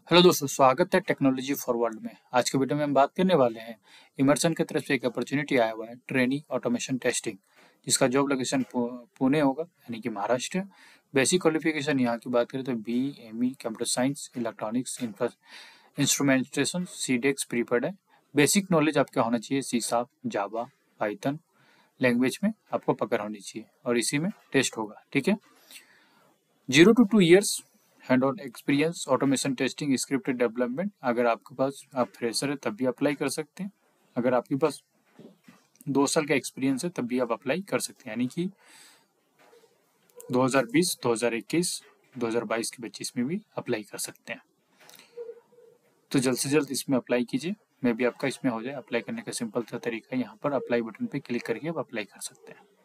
Hello दोस्तों, स्वागत है टेक्नोलॉजी फॉर वर्ल्ड में। आज के वीडियो में हम बात करने वाले हैं इमर्सन की तरफ से एक अपॉर्चुनिटी आया हुआ है, ट्रेनी ऑटोमेशन टेस्टिंग, जिसका जॉब लोकेशन पुणे होगा, यानी कि महाराष्ट्र। बेसिक क्वालिफिकेशन यहाँ की बात करें तो BE computer science, electronics, instrumentation, CDEX preferred है। बेसिक नॉलेज आपका होना चाहिए C sharp, Java, Python language में आपको पकड़ होनी चाहिए, और इसी में टेस्ट होगा। ठीक है। 0 to 2 years hand on experience, automation testing, script development. अगर आपके पास आप फ्रेशर है तब भी अप्लाई कर सकते हैं। अगर आपके पास 2 साल का एक्सपीरियंस है तब भी आप अप्लाई कर सकते हैं, यानी कि 2020, 2021, 2022 के बच्चे इसमें भी अप्लाई कर सकते हैं। तो जल्द से जल्द इसमें अप्लाई कीजिए। मैं भी आपका इसमें हो जाए। अप्लाई करने का सिंपल सा तरीका है, यहाँ पर अप्लाई बटन पे क्लिक करके आप अप्लाई कर सकते हैं।